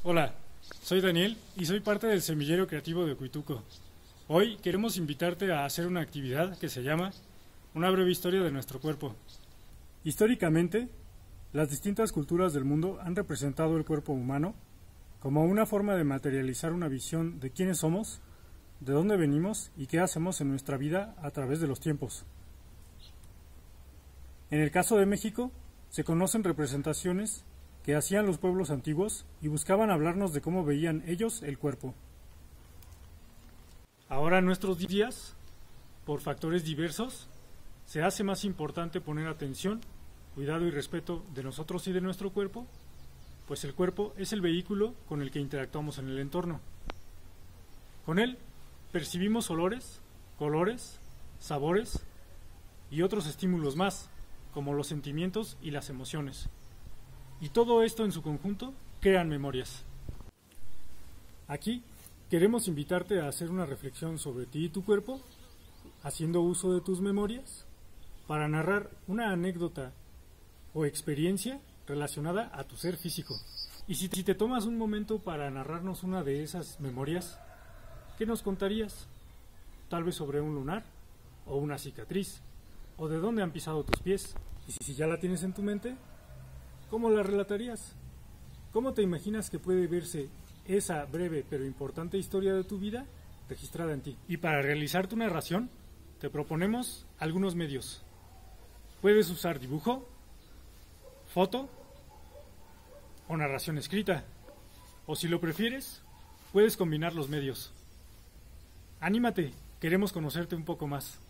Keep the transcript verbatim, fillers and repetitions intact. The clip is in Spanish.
Hola, soy Daniel y soy parte del Semillero Creativo de Cuituco. Hoy queremos invitarte a hacer una actividad que se llama Una breve historia de nuestro cuerpo. Históricamente, las distintas culturas del mundo han representado el cuerpo humano como una forma de materializar una visión de quiénes somos, de dónde venimos y qué hacemos en nuestra vida a través de los tiempos. En el caso de México, se conocen representaciones que hacían los pueblos antiguos y buscaban hablarnos de cómo veían ellos el cuerpo. Ahora en nuestros días, por factores diversos, se hace más importante poner atención, cuidado y respeto de nosotros y de nuestro cuerpo, pues el cuerpo es el vehículo con el que interactuamos en el entorno. Con él percibimos olores, colores, sabores y otros estímulos más, como los sentimientos y las emociones. Y todo esto en su conjunto crean memorias. Aquí queremos invitarte a hacer una reflexión sobre ti y tu cuerpo, haciendo uso de tus memorias, para narrar una anécdota o experiencia relacionada a tu ser físico. Y si te tomas un momento para narrarnos una de esas memorias, ¿qué nos contarías? Tal vez sobre un lunar, o una cicatriz, o de dónde han pisado tus pies. Y si ya la tienes en tu mente, ¿cómo la relatarías? ¿Cómo te imaginas que puede verse esa breve pero importante historia de tu vida registrada en ti? Y para realizar tu narración, te proponemos algunos medios. Puedes usar dibujo, foto o narración escrita. O si lo prefieres, puedes combinar los medios. Anímate, queremos conocerte un poco más.